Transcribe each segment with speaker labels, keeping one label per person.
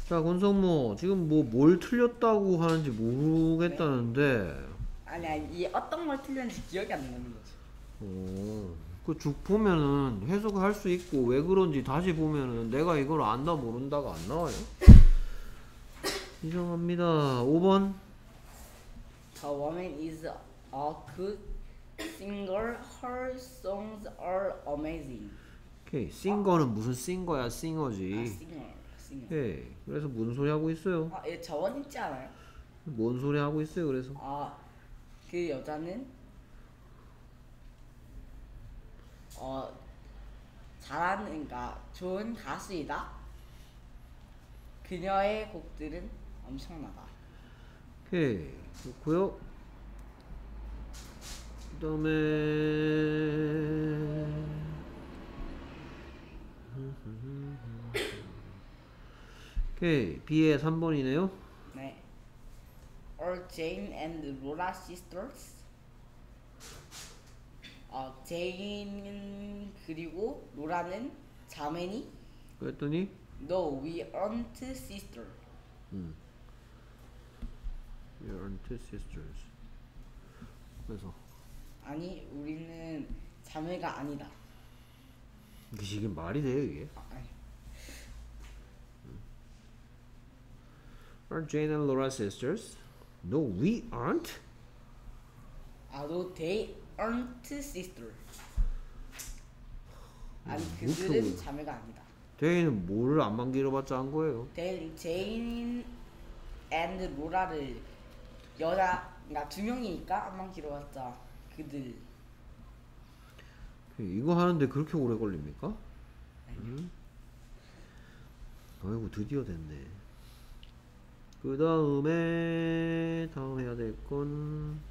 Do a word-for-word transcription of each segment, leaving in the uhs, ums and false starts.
Speaker 1: 자, 권성모, 지금 뭐 뭘 틀렸다고 하는지
Speaker 2: 네?
Speaker 1: 모르겠다는데,
Speaker 2: 아니 아니 이 어떤 걸 틀렸는지 기억이 안 나는 거지.
Speaker 1: 어, 그 쭉 보면은 해석할 수 있고, 왜 그런지 다시 보면은 내가 이걸 안다 모른다가 안 나와요. 인정합니다. 오 번.
Speaker 2: The woman is a good singer. Her songs are amazing.
Speaker 1: 오케이. 싱거는 무슨 싱거야,
Speaker 2: 아,
Speaker 1: 싱어지.
Speaker 2: singer, singer.
Speaker 1: 오케이. 그래서 무슨 소리 하고 있어요?
Speaker 2: 아, 얘 저원 있지 않아요?
Speaker 1: 뭔 소리 하고 있어요, 그래서?
Speaker 2: 아, 그 여자는 어 잘하는, 그러니까 좋은 가수이다. 그녀의 곡들은 엄청나다.
Speaker 1: 오케이. 좋고요. 그 다음에, 오케이. B의 삼 번이네요.
Speaker 2: 네. Are Jane and Laura sisters? 어, 제인 그리고 로라는 자매니?
Speaker 1: 그랬더니,
Speaker 2: No, we aren't sister.
Speaker 1: 음, we are two sisters. 그래서,
Speaker 2: 아니, 우리는 자매가 아니다.
Speaker 1: 이게 말이 돼요, 이게?
Speaker 2: 아, 아니.
Speaker 1: Are Jane and Laura sisters? No, we aren't.
Speaker 2: 아, no, they aren't sister. 아니,
Speaker 1: 음,
Speaker 2: 그들은
Speaker 1: 그렇게
Speaker 2: 자매가 아니다.
Speaker 1: 데이는 뭐를 안만 길어봤자 한 거예요.
Speaker 2: They, 제인 and 로라를 여자, 그러니까 두 명이니까 한번 길어봤자 그들.
Speaker 1: 이거 하는데 그렇게 오래 걸립니까? 음? 아이고 드디어 됐네. 그 다음에 다음 해야 될 건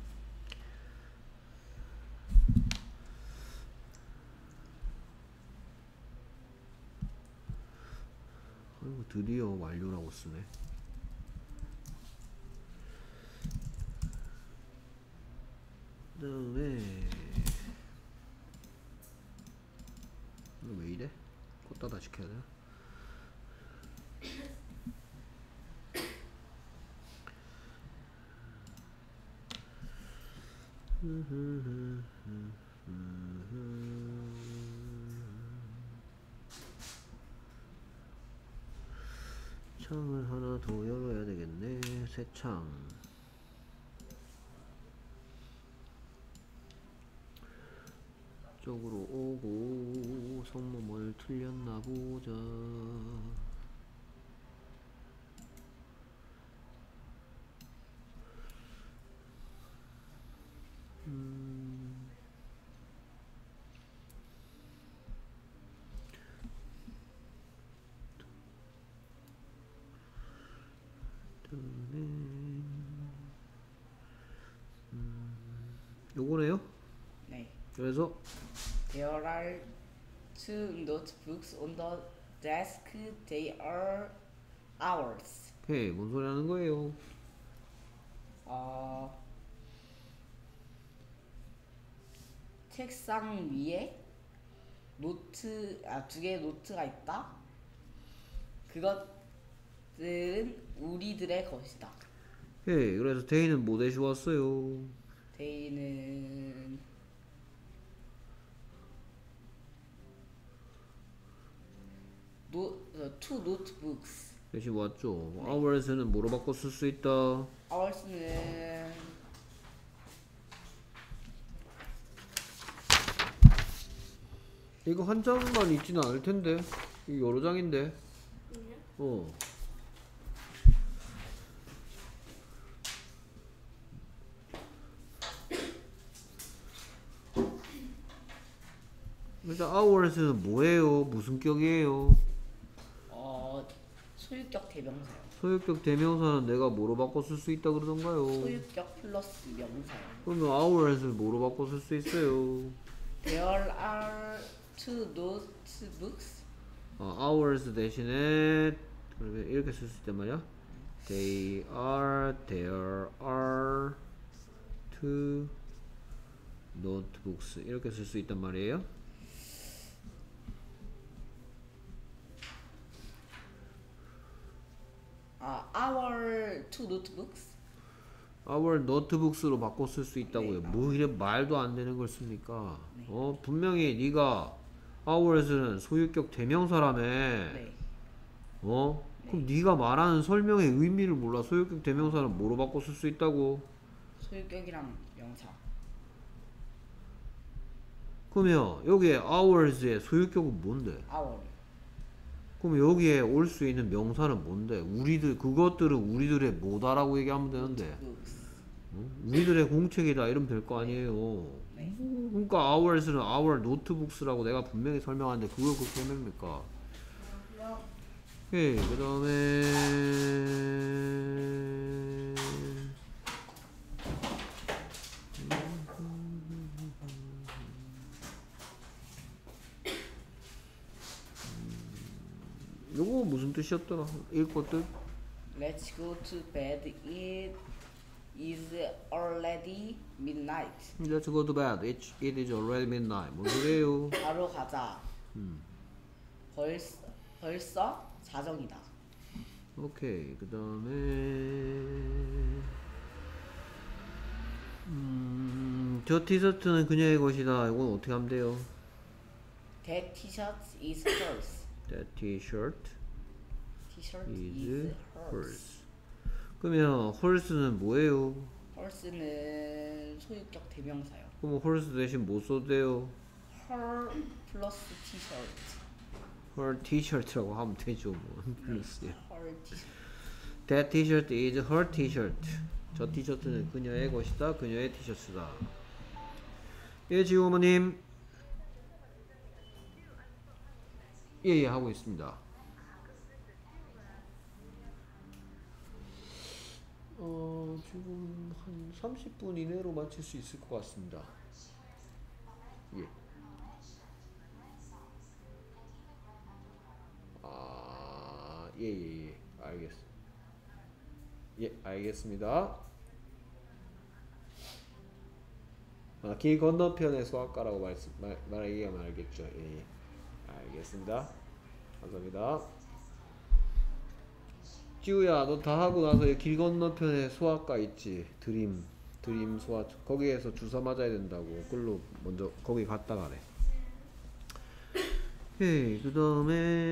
Speaker 1: 아이고 드디어 완료라고 쓰네. 그 다음에 이거 왜 이래? 껐다다 시켜야 되나? 창을 하나 더 열어야 되겠네. 새 창. 쪽으로 오고 성모뭘 틀렸나 보자. 음. 음. 요거네요.
Speaker 2: 네.
Speaker 1: 그래서
Speaker 2: There are two notebooks on the desk. They are ours.
Speaker 1: 오케이 뭔 소리 하는 거예요?
Speaker 2: 어, 책상 위에 노트, 아, 두 개의 노트가 있다. 그것들은 우리들의 것이다.
Speaker 1: 오케이 그래서 데이는 뭐 대시 왔어요?
Speaker 2: 데이는 노, 어, two notebooks.
Speaker 1: 대시 왔죠.
Speaker 2: 네.
Speaker 1: hours는 뭐로 바꿔 쓸 수 있다?
Speaker 2: ours는
Speaker 1: 이거 한 장만 있지는 않을 텐데. 이거 여러 장인데. 어. 일단 hours는 뭐예요? 무슨 격이에요?
Speaker 2: 어, 소유격 대명사요.
Speaker 1: 소유격 대명사는 내가 뭐로 바꿔 쓸 수 있다 그러던가요?
Speaker 2: 소유격 플러스 명사요.
Speaker 1: 그러면 hours를 뭐로 바꿔 쓸 수 있어요?
Speaker 2: There are two notebooks.
Speaker 1: 어, hours 대신에 그러면 이렇게 쓸 수 있단 말이야. They are, there are two notebooks 이렇게 쓸 수 있단 말이에요.
Speaker 2: 아, our two notebooks.
Speaker 1: our notebooks로 바꿔 쓸 수 있다고요.
Speaker 2: 네.
Speaker 1: 뭐 이래 말도 안 되는 걸 씁니까?
Speaker 2: 네.
Speaker 1: 어 분명히 네가 ours는 소유격 대명사라며.
Speaker 2: 네.
Speaker 1: 어?
Speaker 2: 네.
Speaker 1: 그럼 네가 말하는 설명의 의미를 몰라. 소유격 대명사는 뭐로 바꿔 쓸 수 있다고?
Speaker 2: 소유격이랑 명사.
Speaker 1: 그러면 여기에 ours의 소유격은 뭔데?
Speaker 2: our.
Speaker 1: 그럼 여기에 올 수 있는 명사는 뭔데? 우리들 그것들은 우리들의 뭐다라고 얘기하면 되는데.
Speaker 2: books.
Speaker 1: 어? 우리들의 공책이다 이러면 될 거 아니에요.
Speaker 2: 네.
Speaker 1: 어, 그러니까 ours는 our notebooks라고 내가 분명히 설명하는데 그걸 그렇게 해냅니까? 오케이, 그 다음에 요거 무슨 뜻이었더라? 읽고 뜻?
Speaker 2: Let's go to bed. It is already midnight.
Speaker 1: Let's go to bed. It, it is already midnight. 뭔 소리예요?
Speaker 2: 바로 가자.
Speaker 1: 음.
Speaker 2: 벌써 벌써 자정이다.
Speaker 1: 오케이, 그 다음에 음, 저 티셔츠는 그녀의 것이다. 이건 어떻게 하면 돼요?
Speaker 2: That t-shirt is hers.
Speaker 1: That t-shirt
Speaker 2: T-shirt
Speaker 1: is
Speaker 2: is hers.
Speaker 1: hers. 그러면 horse는 뭐예요?
Speaker 2: Hers는 소유격 대명사요.
Speaker 1: 그럼 horse 대신 뭐 써도 돼요?
Speaker 2: Her 플러스 t-shirt.
Speaker 1: her t-shirt라고 하면 되죠 뭐. 플러스.
Speaker 2: Her t-shirt.
Speaker 1: That t-shirt is her t-shirt. 저 티셔츠는 그녀의 것이다. 그녀의 티셔츠다. 예, 지우 어머님. 예예, 하고 있습니다. 어, 지금 한 삼십 분 이내로 마칠 수 있을 것 같습니다. 예. 아, 예, 예, 예. 알겠, 예, 알겠습니다. 아, 길 건너편의 소아과라고 말씀, 말, 말하기만 알겠죠. 예, 예. 알겠습니다. 감사합니다. 찌우야, 너 다 하고 나서 길 건너편에 소아과 있지? 드림, 드림 소아, 거기에서 주사 맞아야 된다고. 글로 먼저 거기 갔다 가래. 오케이, 그 다음에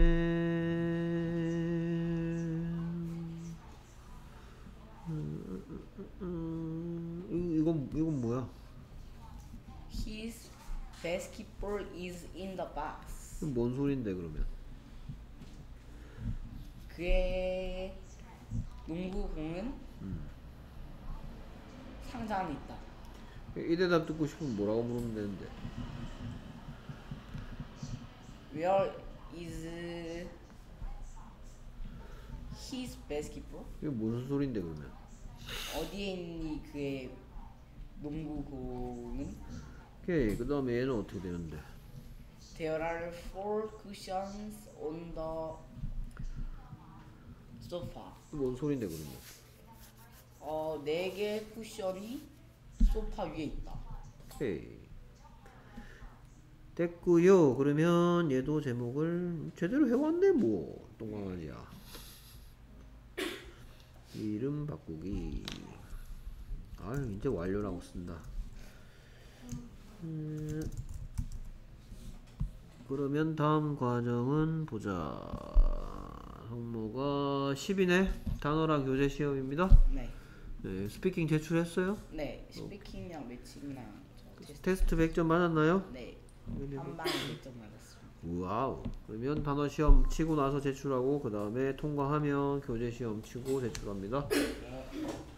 Speaker 1: 음, 음, 음, 이건 이건 뭐야?
Speaker 2: His basketball is in the box.
Speaker 1: 이건 뭔 소린데 그러면?
Speaker 2: 그의 농구공은
Speaker 1: 음.
Speaker 2: 상자 안에 있다.
Speaker 1: 이 대답 듣고 싶으면 뭐라고 물으면 되는데?
Speaker 2: Where is his basketball?
Speaker 1: 이게 무슨 소린데 그러면?
Speaker 2: 어디에 있니 그의 농구공은?
Speaker 1: 오케이, 그 다음에 얘는 어떻게 되는데?
Speaker 2: There are four cushions on the sofa.
Speaker 1: 뭔 소린데 그러면?
Speaker 2: 어, 네 개의 쿠션이 소파 위에 있다.
Speaker 1: 오케이, 됐고요. 그러면 얘도 제목을 제대로 해왔네 뭐. 똥강아지야. 이름 바꾸기. 아유, 이제 완료라고 쓴다. 음, 그러면 다음 과정은 보자. 성모가 십이네. 단어랑 교재 시험입니다.
Speaker 2: 네.
Speaker 1: 네, 스피킹 제출했어요?
Speaker 2: 네. 스피킹이랑 매칭이랑 저 테스트.
Speaker 1: 테스트 백 점 받았나요?
Speaker 2: 네. 한 방에 백 점 맞았습니다.
Speaker 1: 와우. 그러면 단어 시험 치고 나서 제출하고 그 다음에 통과하면 교재 시험 치고 제출합니다.
Speaker 2: 네.